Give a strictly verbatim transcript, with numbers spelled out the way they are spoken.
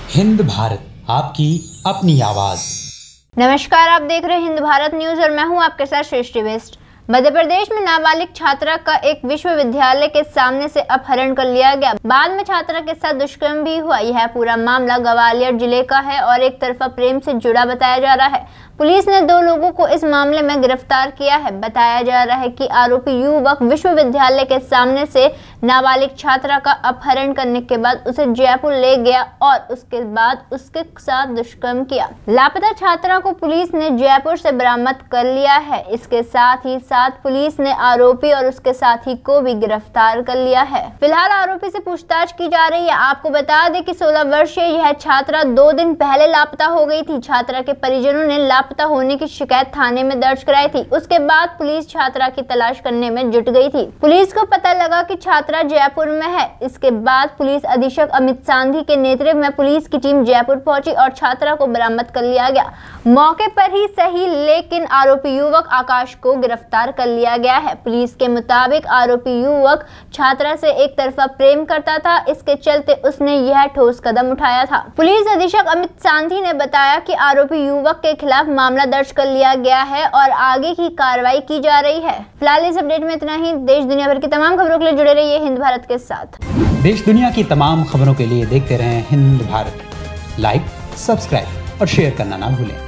हिंद भारत, आपकी अपनी आवाज। नमस्कार, आप देख रहे हैं हिंद भारत न्यूज और मैं हूं आपके साथ सृष्टि बेस्ट। मध्य प्रदेश में नाबालिग छात्रा का एक विश्वविद्यालय के सामने से अपहरण कर लिया गया। बाद में छात्रा के साथ दुष्कर्म भी हुआ। यह पूरा मामला ग्वालियर जिले का है और एक तरफा प्रेम से जुड़ा बताया जा रहा है। पुलिस ने दो लोगों को इस मामले में गिरफ्तार किया है। बताया जा रहा है कि आरोपी युवक विश्वविद्यालय के सामने से नाबालिग छात्रा का अपहरण करने के बाद उसे जयपुर ले गया और उसके बाद उसके साथ दुष्कर्म किया। लापता छात्रा को पुलिस ने जयपुर से बरामद कर लिया है। इसके साथ ही साथ पुलिस ने आरोपी और उसके साथी को भी गिरफ्तार कर लिया है। फिलहाल आरोपी से पूछताछ की जा रही है। आपको बता दें कि सोलह वर्षीय यह छात्रा दो दिन पहले लापता हो गई थी। छात्रा के परिजनों ने लापता होने की शिकायत थाने में दर्ज कराई थी। उसके बाद पुलिस छात्रा की तलाश करने में जुट गई थी। पुलिस को पता लगा कि छात्रा जयपुर में है। इसके बाद पुलिस अधीक्षक अमित सांधी के नेतृत्व में पुलिस की टीम जयपुर पहुंची और छात्रा को बरामद कर लिया गया। मौके पर ही सही, लेकिन आरोपी युवक आकाश को गिरफ्तार कर लिया गया है। पुलिस के मुताबिक आरोपी युवक छात्रा से एक तरफा प्रेम करता था। इसके चलते उसने यह ठोस कदम उठाया था। पुलिस अधीक्षक अमित सांधी ने बताया कि आरोपी युवक के खिलाफ मामला दर्ज कर लिया गया है और आगे की कार्रवाई की जा रही है। फिलहाल इस अपडेट में इतना ही। देश दुनिया भर की तमाम खबरों के लिए जुड़े रहिए हिंद भारत के साथ। देश दुनिया की तमाम खबरों के लिए देखते रहें हिंद भारत। लाइक, सब्सक्राइब और शेयर करना ना भूलें।